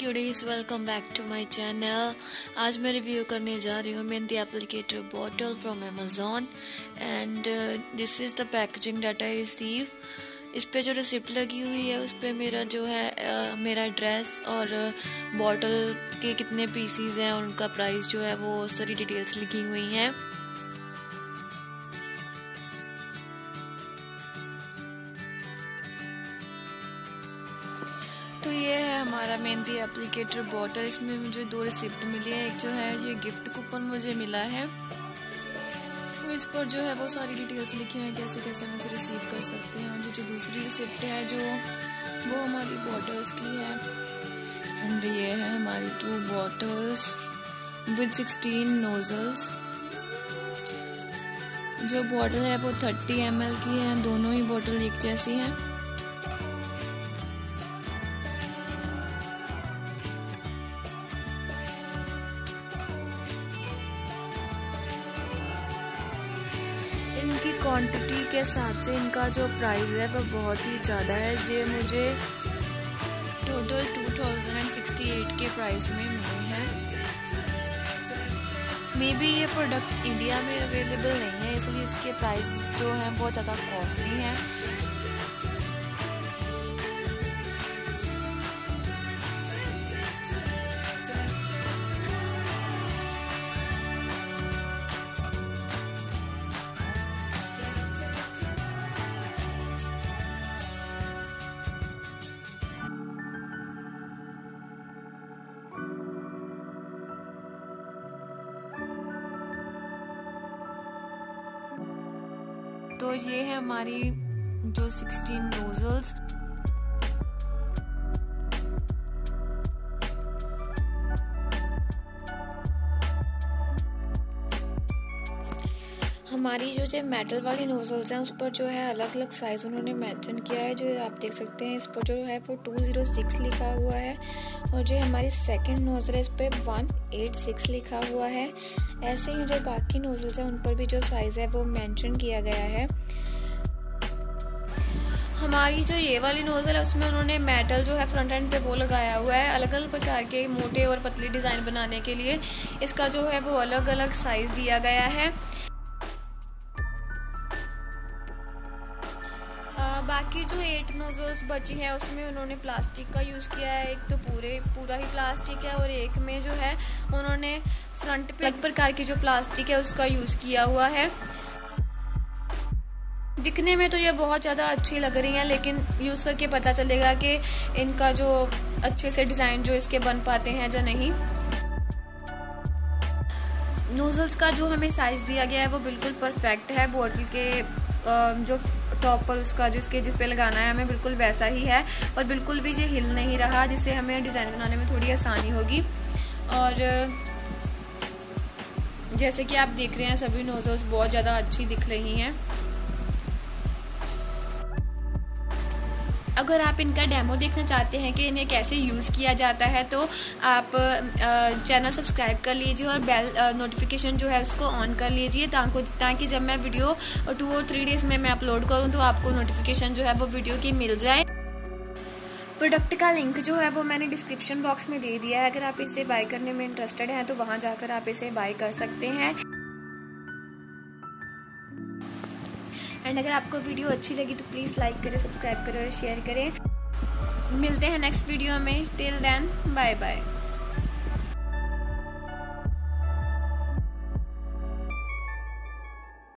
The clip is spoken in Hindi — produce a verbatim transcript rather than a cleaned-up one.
क्यूडीज, welcome back to my channel. आज मैं रिव्यू करने जा रही हूँ mehndi applicator bottle from Amazon and this is the packaging that I receive. इस पे जो रिसिप्ट लगी हुई है उस पे मेरा जो है uh, मेरा एड्रेस और बॉटल uh, के कितने पीसीज हैं और उनका प्राइस जो है वो सारी डिटेल्स लिखी हुई हैं। तो ये है हमारा मेहंदी एप्लीकेटर बॉटल। इसमें मुझे दो रिसिप्ट मिली है। एक जो है ये गिफ्ट कूपन मुझे मिला है, इस पर जो है वो सारी डिटेल्स लिखी हुई हैं कैसे कैसे हम इसे रिसीव कर सकते हैं। जो जो दूसरी रिसिप्ट है जो वो हमारी बॉटल्स की है एंड ये है हमारी two bottles with sixteen nozzles. जो बॉटल है वो थर्टी एम एल की है, दोनों ही बॉटल एक जैसी हैं। इनकी क्वांटिटी के हिसाब से इनका जो प्राइस है वो बहुत ही ज़्यादा है। जो मुझे total two thousand sixty eight के प्राइस में मिले हैं। मे बी ये प्रोडक्ट इंडिया में अवेलेबल नहीं है, इसलिए इसके प्राइस जो हैं बहुत ज़्यादा कॉस्टली हैं। तो ये है हमारी जो सिक्सटीन नोजल्स। हमारी जो जो मेटल वाली नोजल्स हैं उस पर जो है अलग अलग साइज़ उन्होंने मेंशन किया है। जो आप देख सकते हैं इस पर जो है वो टू ज़ीरो सिक्स लिखा हुआ है और जो हमारी सेकंड नोजल है इस पर वन एट सिक्स लिखा हुआ है। ऐसे ही जो बाकी नोजल्स हैं उन पर भी जो साइज़ है वो मेंशन किया गया है। हमारी जो ये वाली नोजल है उसमें उन्होंने मेटल जो है फ्रंट एंड पे वो लगाया हुआ है अलग अलग प्रकार के मोटे और पतली डिज़ाइन बनाने के लिए। इसका जो है वो अलग अलग साइज़ दिया गया है। बाकी जो एट नोजल्स बची है उसमें उन्होंने प्लास्टिक का यूज़ किया है। एक तो पूरे पूरा ही प्लास्टिक है और एक में जो है उन्होंने फ्रंट पे अलग प्रकार की जो प्लास्टिक है उसका यूज़ किया हुआ है। दिखने में तो ये बहुत ज़्यादा अच्छी लग रही हैं, लेकिन यूज़ करके पता चलेगा कि इनका जो अच्छे से डिज़ाइन जो इसके बन पाते हैं या नहीं। नोजल्स का जो हमें साइज़ दिया गया है वो बिल्कुल परफेक्ट है। बॉटल के जो टॉप पर उसका जो इसके जिस पे लगाना है हमें बिल्कुल वैसा ही है और बिल्कुल भी ये हिल नहीं रहा, जिससे हमें डिज़ाइन बनाने में थोड़ी आसानी होगी। और जैसे कि आप देख रहे हैं सभी नोजल्स बहुत ज़्यादा अच्छी दिख रही हैं। अगर आप इनका डेमो देखना चाहते हैं कि इन्हें कैसे यूज़ किया जाता है तो आप चैनल सब्सक्राइब कर लीजिए और बेल नोटिफिकेशन जो है उसको ऑन कर लीजिए ताकि ताकि जब मैं वीडियो टू और थ्री डेज़ में मैं अपलोड करूं तो आपको नोटिफिकेशन जो है वो वीडियो की मिल जाए। प्रोडक्ट का लिंक जो है वो मैंने डिस्क्रिप्शन बॉक्स में दे दिया है। अगर आप इसे बाय करने में इंटरेस्टेड हैं तो वहाँ जाकर आप इसे बाय कर सकते हैं। एंड अगर आपको वीडियो अच्छी लगी तो प्लीज़ लाइक करें, सब्सक्राइब करें और शेयर करें। मिलते हैं नेक्स्ट वीडियो में। Till then bye bye.